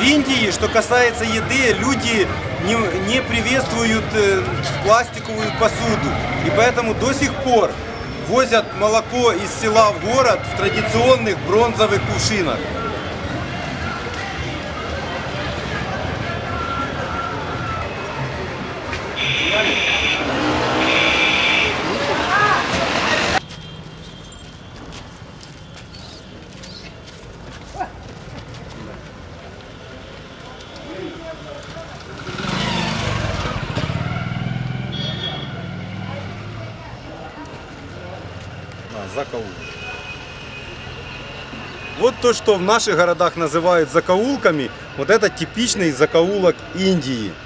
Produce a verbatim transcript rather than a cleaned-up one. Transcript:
В Индии, что касается еды, люди не, не приветствуют э, пластиковую посуду. И поэтому до сих пор возят молоко из села в город в традиционных бронзовых кувшинах. Закоулок. Вот то, что в наших городах называют закоулками, вот это типичный закоулок Индии.